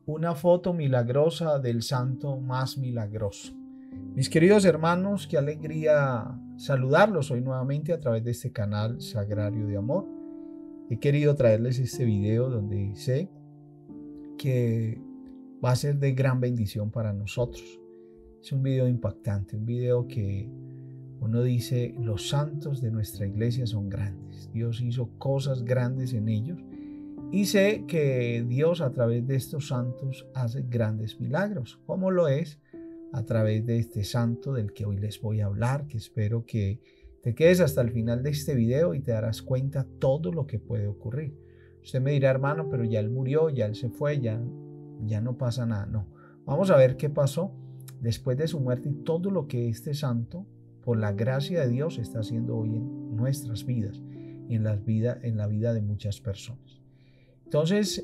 una foto milagrosa del santo más milagroso. Mis queridos hermanos, qué alegría saludarlos hoy nuevamente a través de este canal Sagrario de Amor. He querido traerles este video donde sé que va a ser de gran bendición para nosotros. Es un video impactante, un video que uno dice, los santos de nuestra iglesia son grandes. Dios hizo cosas grandes en ellos. Y sé que Dios a través de estos santos hace grandes milagros, como lo es a través de este santo del que hoy les voy a hablar, que espero que te quedes hasta el final de este video y te darás cuenta todo lo que puede ocurrir. Usted me dirá, hermano, pero ya él murió, ya él se fue, ya no pasa nada. No, vamos a ver qué pasó después de su muerte y todo lo que este santo, por la gracia de Dios, está haciendo hoy en nuestras vidas y en la vida de muchas personas. Entonces,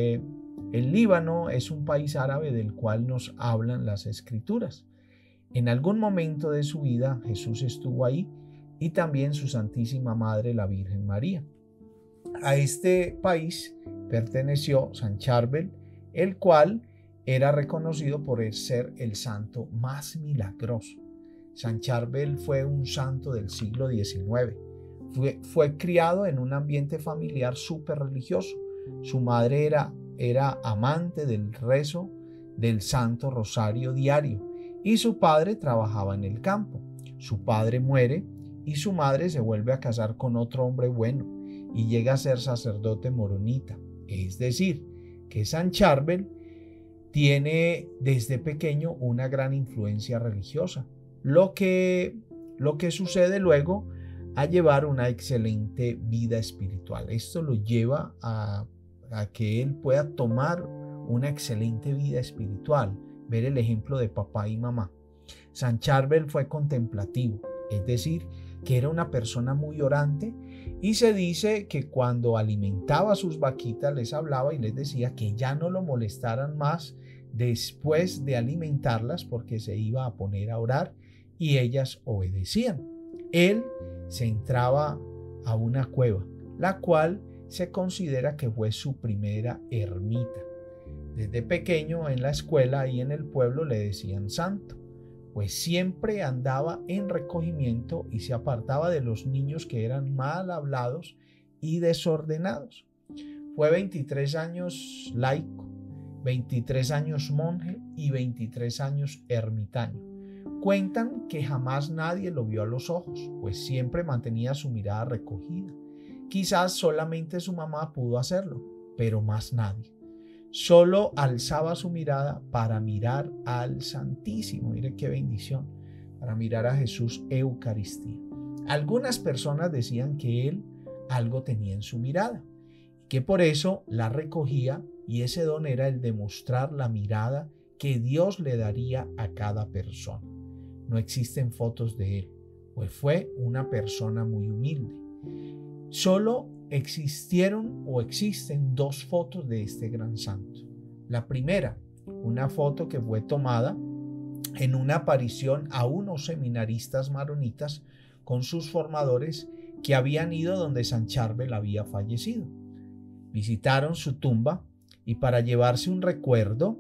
el Líbano es un país árabe del cual nos hablan las escrituras. En algún momento de su vida Jesús estuvo ahí y también su Santísima Madre, la Virgen María. A este país perteneció San Charbel, el cual era reconocido por ser el santo más milagroso. San Charbel fue un santo del siglo XIX. Fue criado en un ambiente familiar súper religioso. Su madre era amante del rezo del Santo Rosario diario y su padre trabajaba en el campo. Su padre muere y su madre se vuelve a casar con otro hombre bueno y llega a ser sacerdote moronita. Es decir, que San Charbel tiene desde pequeño una gran influencia religiosa, lo que sucede luego a llevar una excelente vida espiritual. Esto lo lleva a que él pueda tomar una excelente vida espiritual, ver el ejemplo de papá y mamá. San Charbel fue contemplativo, es decir, que era una persona muy orante, y se dice que cuando alimentaba a sus vaquitas les hablaba y les decía que ya no lo molestaran más después de alimentarlas porque se iba a poner a orar y ellas obedecían. Él se entraba a una cueva, la cual se considera que fue su primera ermita. Desde pequeño en la escuela y en el pueblo le decían santo, pues siempre andaba en recogimiento y se apartaba de los niños que eran mal hablados y desordenados. Fue 23 años laico, 23 años monje y 23 años ermitaño. Cuentan que jamás nadie lo vio a los ojos, pues siempre mantenía su mirada recogida. Quizás solamente su mamá pudo hacerlo, pero más nadie. Solo alzaba su mirada para mirar al Santísimo. Mire qué bendición, para mirar a Jesús Eucaristía. Algunas personas decían que él algo tenía en su mirada, que por eso la recogía, y ese don era el de mostrar la mirada que Dios le daría a cada persona. No existen fotos de él, pues fue una persona muy humilde. Solo existieron o existen dos fotos de este gran santo. La primera, una foto que fue tomada en una aparición a unos seminaristas maronitas con sus formadores que habían ido donde San Charbel había fallecido. Visitaron su tumba y para llevarse un recuerdo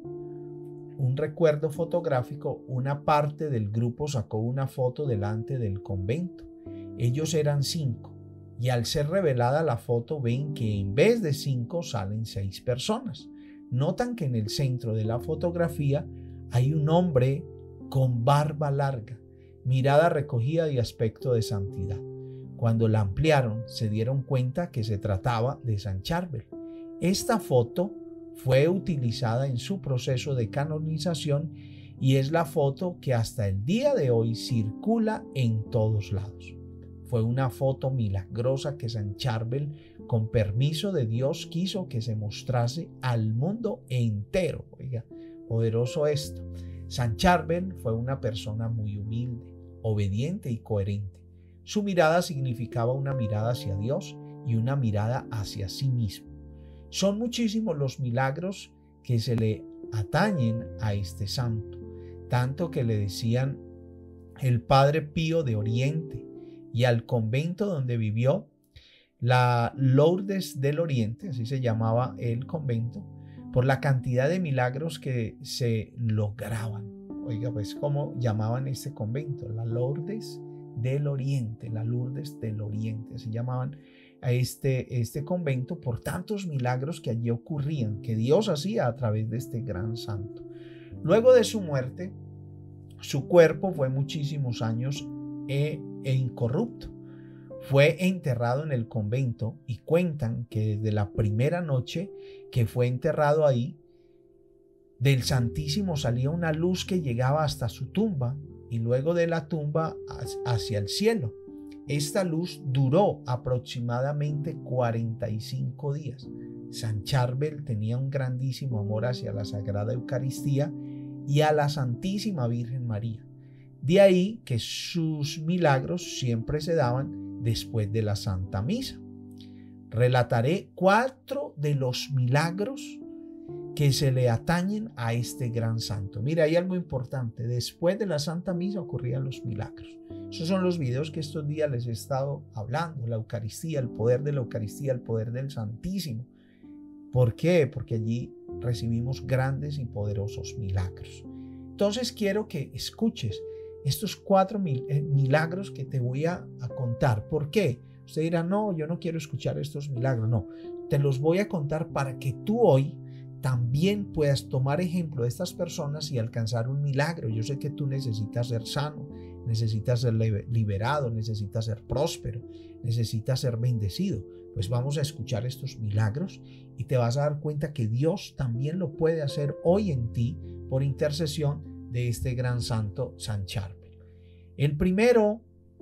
fotográfico, una parte del grupo sacó una foto delante del convento. Ellos eran 5. Y al ser revelada la foto ven que en vez de 5 salen 6 personas. Notan que en el centro de la fotografía hay un hombre con barba larga, mirada recogida y aspecto de santidad. Cuando la ampliaron se dieron cuenta que se trataba de San Charbel. Esta foto fue utilizada en su proceso de canonización y es la foto que hasta el día de hoy circula en todos lados. Fue una foto milagrosa que San Charbel, con permiso de Dios, quiso que se mostrase al mundo entero. Oiga, poderoso esto. San Charbel fue una persona muy humilde, obediente y coherente. Su mirada significaba una mirada hacia Dios y una mirada hacia sí mismo. Son muchísimos los milagros que se le atañen a este santo, tanto que le decían el Padre Pío de Oriente, y al convento donde vivió, la Lourdes del Oriente, así se llamaba el convento, por la cantidad de milagros que se lograban. Oiga, pues, ¿cómo llamaban este convento? La Lourdes del Oriente, la Lourdes del Oriente, así llamaban a este convento por tantos milagros que allí ocurrían, que Dios hacía a través de este gran santo. Luego de su muerte, su cuerpo fue muchísimos años e incorrupto. Fue enterrado en el convento y cuentan que desde la primera noche que fue enterrado ahí, del Santísimo salía una luz que llegaba hasta su tumba y luego de la tumba hacia el cielo. Esta luz duró aproximadamente 45 días. San Charbel tenía un grandísimo amor hacia la Sagrada Eucaristía y a la Santísima Virgen María. De ahí que sus milagros siempre se daban después de la Santa Misa. Relataré 4 de los milagros que se le atañen a este gran santo. Mira, hay algo importante. Después de la Santa Misa ocurrían los milagros. Esos son los videos que estos días les he estado hablando. La Eucaristía, el poder de la Eucaristía, el poder del Santísimo. ¿Por qué? Porque allí recibimos grandes y poderosos milagros. Entonces quiero que escuches estos 4 milagros que te voy a contar. ¿Por qué? Usted dirá, no, yo no quiero escuchar estos milagros. No, te los voy a contar para que tú hoy también puedas tomar ejemplo de estas personas y alcanzar un milagro. Yo sé que tú necesitas ser sano, necesitas ser liberado, necesitas ser próspero, necesitas ser bendecido. Pues vamos a escuchar estos milagros y te vas a dar cuenta que Dios también lo puede hacer hoy en ti por intercesión de este gran santo San Charbel. El primero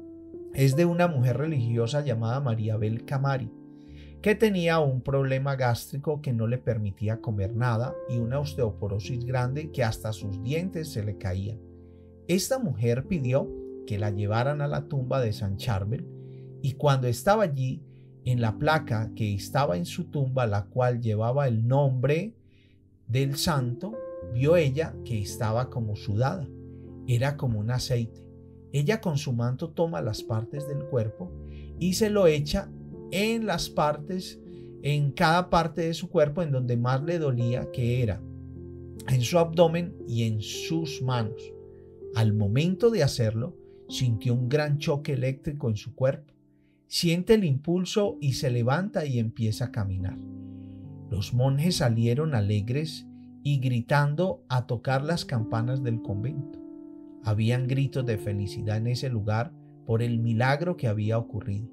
es de una mujer religiosa llamada María Bel Camari, que tenía un problema gástrico que no le permitía comer nada y una osteoporosis grande que hasta sus dientes se le caían. Esta mujer pidió que la llevaran a la tumba de San Charbel y cuando estaba allí, en la placa que estaba en su tumba, la cual llevaba el nombre del santo, vio ella que estaba como sudada, era como un aceite. Ella con su manto toma las partes del cuerpo y se lo echa en las partes, en cada parte de su cuerpo en donde más le dolía, que era en su abdomen y en sus manos. Al momento de hacerlo, sintió un gran choque eléctrico en su cuerpo. Siente el impulso y se levanta y empieza a caminar. Los monjes salieron alegres y gritando a tocar las campanas del convento. Habían gritos de felicidad en ese lugar por el milagro que había ocurrido.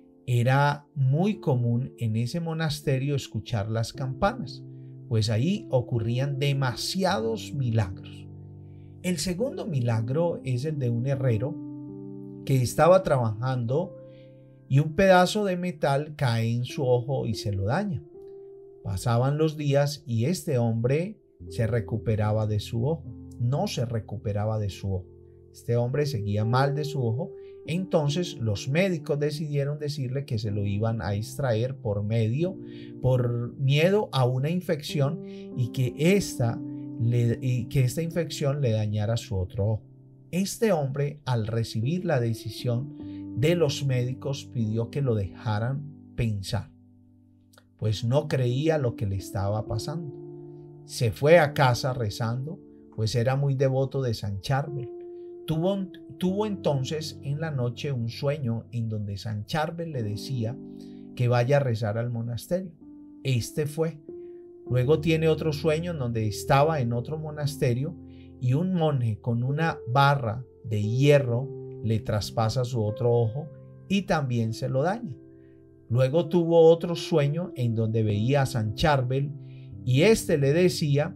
Era muy común en ese monasterio escuchar las campanas, pues ahí ocurrían demasiados milagros. El segundo milagro es el de un herrero que estaba trabajando y un pedazo de metal cae en su ojo y se lo daña. Pasaban los días y este hombre se recuperaba de su ojo. No se recuperaba de su ojo. Este hombre seguía mal de su ojo. Entonces los médicos decidieron decirle que se lo iban a extraer por miedo a una infección y que esta infección le dañara su otro ojo. Este hombre, al recibir la decisión de los médicos, pidió que lo dejaran pensar, pues no creía lo que le estaba pasando. Se fue a casa rezando, pues era muy devoto de San Charbel. Tuvo entonces en la noche un sueño en donde San Charbel le decía que vaya a rezar al monasterio. Este fue. Luego tiene otro sueño en donde estaba en otro monasterio y un monje con una barra de hierro le traspasa su otro ojo y también se lo daña. Luego tuvo otro sueño en donde veía a San Charbel y este le decía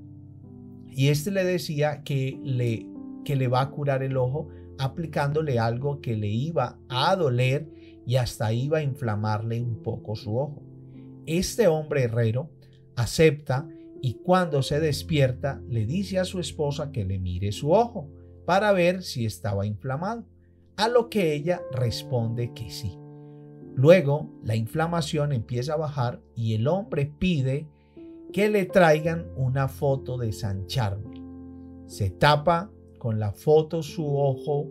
que le va a curar el ojo aplicándole algo que le iba a doler y hasta iba a inflamarle un poco su ojo. Este hombre herrero acepta y cuando se despierta le dice a su esposa que le mire su ojo para ver si estaba inflamado, a lo que ella responde que sí. Luego la inflamación empieza a bajar y el hombre pide que le traigan una foto de San Charbel. Se tapa con la foto su ojo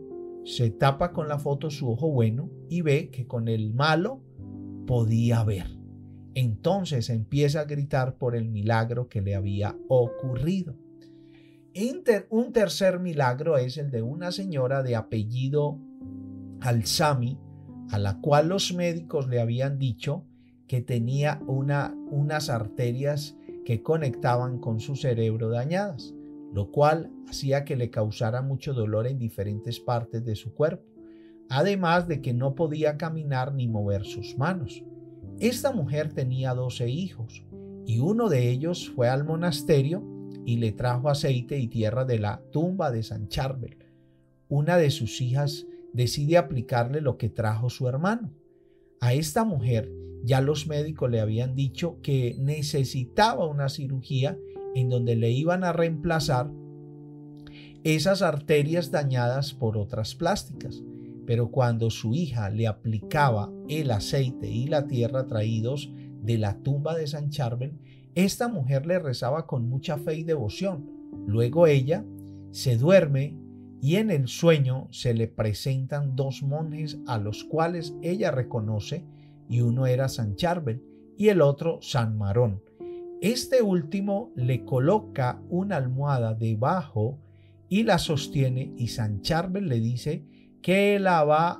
bueno y ve que con el malo podía ver. Entonces empieza a gritar por el milagro que le había ocurrido. Un tercer milagro es el de una señora de apellido Alzami, a la cual los médicos le habían dicho que tenía unas arterias que conectaban con su cerebro dañadas, lo cual hacía que le causara mucho dolor en diferentes partes de su cuerpo, además de que no podía caminar ni mover sus manos. Esta mujer tenía 12 hijos y uno de ellos fue al monasterio y le trajo aceite y tierra de la tumba de San Charbel. Una de sus hijas decide aplicarle lo que trajo su hermano. A esta mujer ya los médicos le habían dicho que necesitaba una cirugía en donde le iban a reemplazar esas arterias dañadas por otras plásticas. Pero cuando su hija le aplicaba el aceite y la tierra traídos de la tumba de San Charbel, esta mujer le rezaba con mucha fe y devoción. Luego ella se duerme y en el sueño se le presentan dos monjes a los cuales ella reconoce, y uno era San Charbel y el otro San Marón. Este último le coloca una almohada debajo y la sostiene, y San Charbel le dice que la va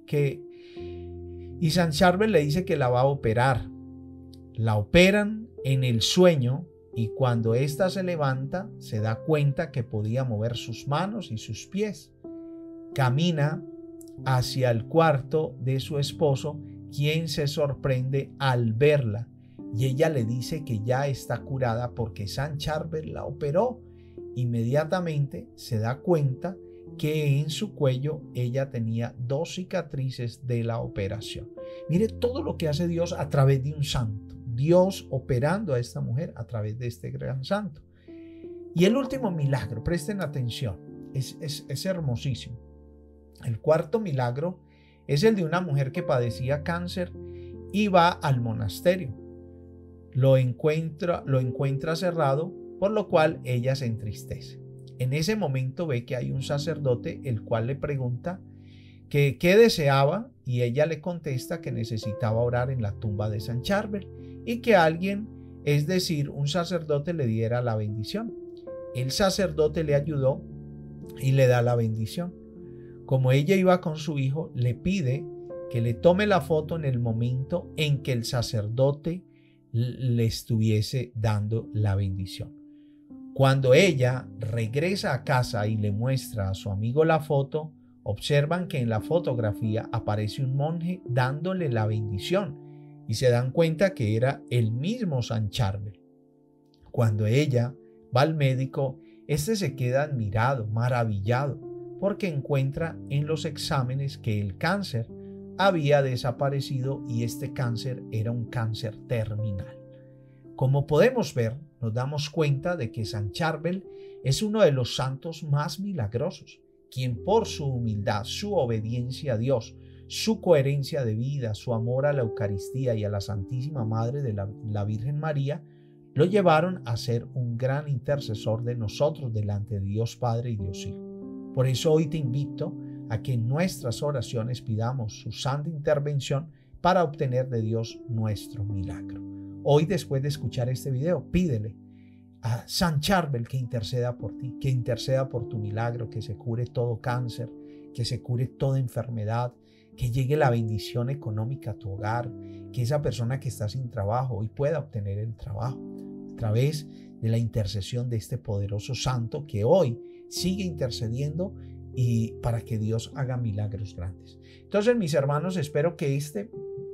a operar. La operan en el sueño y cuando ésta se levanta se da cuenta que podía mover sus manos y sus pies. Camina hacia el cuarto de su esposo, quien se sorprende al verla, y ella le dice que ya está curada porque San Charbel la operó. Inmediatamente se da cuenta que en su cuello ella tenía 2 cicatrices de la operación. Mire todo lo que hace Dios a través de un santo. Dios operando a esta mujer a través de este gran santo. Y el último milagro, presten atención, es hermosísimo. El cuarto milagro es el de una mujer que padecía cáncer y va al monasterio. Lo encuentra cerrado, por lo cual ella se entristece. En ese momento ve que hay un sacerdote, el cual le pregunta que qué deseaba, y ella le contesta que necesitaba orar en la tumba de San Charbel y que alguien, es decir, un sacerdote, le diera la bendición. El sacerdote le ayudó y le da la bendición. Como ella iba con su hijo, le pide que le tome la foto en el momento en que el sacerdote le estuviese dando la bendición. Cuando ella regresa a casa y le muestra a su amigo la foto, observan que en la fotografía aparece un monje dándole la bendición y se dan cuenta que era el mismo San Charbel. Cuando ella va al médico, este se queda admirado, maravillado, porque encuentra en los exámenes que el cáncer había desaparecido y este cáncer era un cáncer terminal. Como podemos ver, nos damos cuenta de que San Charbel es uno de los santos más milagrosos, quien por su humildad, su obediencia a Dios, su coherencia de vida, su amor a la Eucaristía y a la Santísima Madre de la Virgen María, lo llevaron a ser un gran intercesor de nosotros delante de Dios Padre y Dios Hijo. Por eso hoy te invito a que en nuestras oraciones pidamos su santa intervención para obtener de Dios nuestro milagro. Hoy, después de escuchar este video, pídele a San Charbel que interceda por ti, que interceda por tu milagro, que se cure todo cáncer, que se cure toda enfermedad, que llegue la bendición económica a tu hogar, que esa persona que está sin trabajo hoy pueda obtener el trabajo a través de la intercesión de este poderoso santo que hoy sigue intercediendo y para que Dios haga milagros grandes. Entonces, mis hermanos, espero que este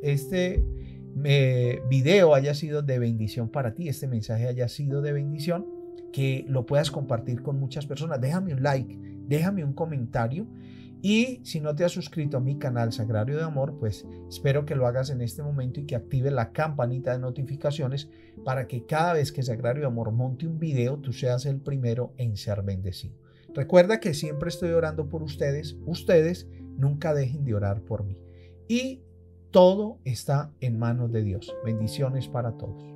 video haya sido de bendición para ti, este mensaje haya sido de bendición, que lo puedas compartir con muchas personas. Déjame un like, déjame un comentario, y si no te has suscrito a mi canal Sagrario de Amor, pues espero que lo hagas en este momento y que actives la campanita de notificaciones para que cada vez que Sagrario de Amor monte un video, tú seas el primero en ser bendecido. Recuerda que siempre estoy orando por ustedes. Ustedes nunca dejen de orar por mí. Y todo está en manos de Dios. Bendiciones para todos.